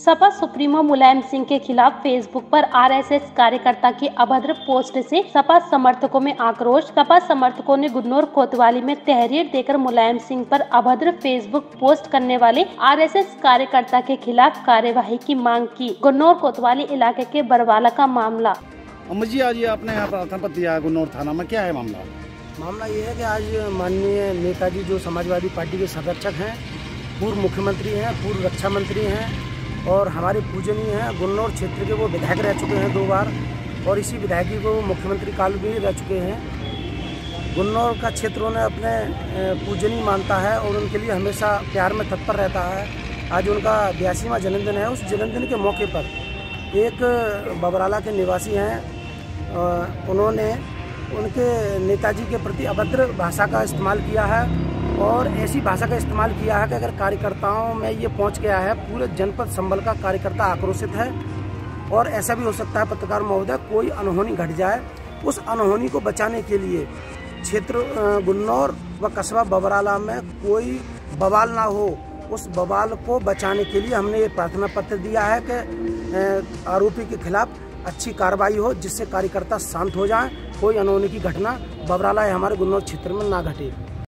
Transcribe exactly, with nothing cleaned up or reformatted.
Sapa supremo Mulayam Singh के खिलाफ Facebook पर आरएसएस कार्यकर्ता की अभद्र पोस्ट से सपा समर्थकों में आक्रोश। सपा समर्थकों ने गुन्नौर कोतवाली में तहरीर देकर मुलायम सिंह पर अभद्र फेसबुक पोस्ट करने वाले आरएसएस कार्यकर्ता के खिलाफ कार्यवाही की मांग की। गुन्नौर कोतवाली इलाके के बरवाला का मामला। अम्मा जी, आज ये आपने यहाँ प्रार्थना दिया गुन्नौर थाना में, क्या है मामला? मामला ये है कि आज माननीय नेताजी जो समाजवादी पार्टी के संरक्षक हैं, पूर्व मुख्यमंत्री हैं, पूर्व रक्षा मंत्री हैं और हमारे पूजनीय हैं, गुन्नौर क्षेत्र के वो विधायक रह चुके हैं दो बार और इसी विधायकी को मुख्यमंत्री काल भी रह चुके हैं। गुन्नौर का क्षेत्र उन्हें अपने पूजनीय मानता है और उनके लिए हमेशा प्यार में तत्पर रहता है। आज उनका बयासीवां जन्मदिन है। उस जन्मदिन के मौके पर एक बबराला के निवासी हैं, उन्होंने उनके नेताजी के प्रति अभद्र भाषा का इस्तेमाल किया है और ऐसी भाषा का इस्तेमाल किया है कि अगर कार्यकर्ताओं में ये पहुंच गया है, पूरे जनपद संबल का कार्यकर्ता आक्रोशित है और ऐसा भी हो सकता है पत्रकार महोदय कोई अनहोनी घट जाए। उस अनहोनी को बचाने के लिए क्षेत्र गुन्नौर व कस्बा बबराला में कोई बवाल ना हो, उस बवाल को बचाने के लिए हमने ये प्रार्थना पत्र दिया है कि आरोपी के खिलाफ अच्छी कार्रवाई हो जिससे कार्यकर्ता शांत हो जाए, कोई अनहोनी की घटना बबराला या हमारे गुन्नौर क्षेत्र में ना घटे।